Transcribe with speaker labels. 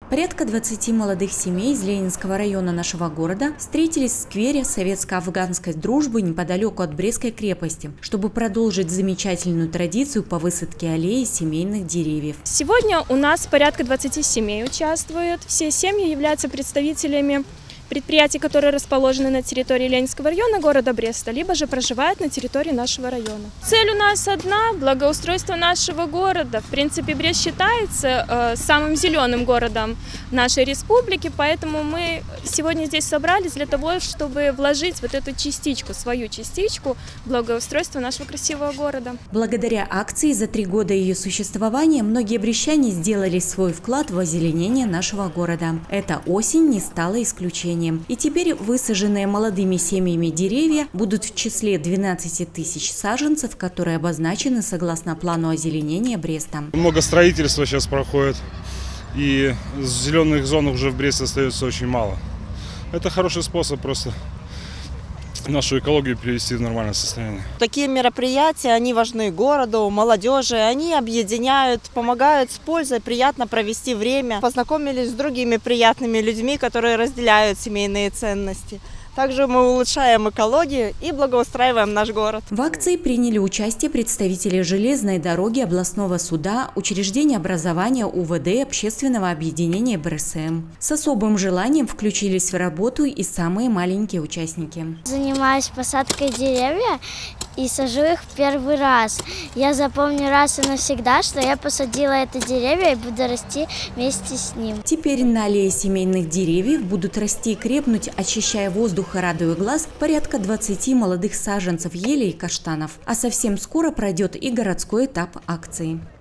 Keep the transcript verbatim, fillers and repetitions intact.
Speaker 1: Порядка двадцати молодых семей из Ленинского района нашего города встретились в сквере советско-афганской дружбы неподалеку от Брестской крепости, чтобы продолжить замечательную традицию по высадке аллеи семейных деревьев.
Speaker 2: Сегодня у нас порядка двадцати семей участвуют. Все семьи являются представителями предприятий, которые расположены на территории Ленинского района города Бреста, либо же проживают на территории нашего района. Цель у нас одна – благоустройство нашего города. В принципе, Брест считается э, самым зеленым городом нашей республики, поэтому мы сегодня здесь собрались для того, чтобы вложить вот эту частичку, свою частичку благоустройства нашего красивого города.
Speaker 1: Благодаря акции за три года ее существования многие брестчане сделали свой вклад в озеленение нашего города. Эта осень не стала исключением. И теперь высаженные молодыми семьями деревья будут в числе двенадцати тысяч саженцев, которые обозначены согласно плану озеленения Бреста.
Speaker 3: Много строительства сейчас проходит, и зеленых зон уже в Бресте остается очень мало. Это хороший способ просто нашу экологию привести в нормальное состояние.
Speaker 4: Такие мероприятия, они важны городу, молодежи, они объединяют, помогают с пользой приятно провести время. Познакомились с другими приятными людьми, которые разделяют семейные ценности. Также мы улучшаем экологию и благоустраиваем наш город.
Speaker 1: В акции приняли участие представители железной дороги, областного суда, учреждения образования УВД, общественного объединения БРСМ. С особым желанием включились в работу и самые маленькие участники.
Speaker 5: Занимаюсь посадкой деревьев и сажу их в первый раз. Я запомню раз и навсегда, что я посадила это дерево и буду расти вместе с ним.
Speaker 1: Теперь на аллее семейных деревьев будут расти и крепнуть, очищая воздух и радуя глаз, порядка двадцати молодых саженцев елей и каштанов. А совсем скоро пройдет и городской этап акции.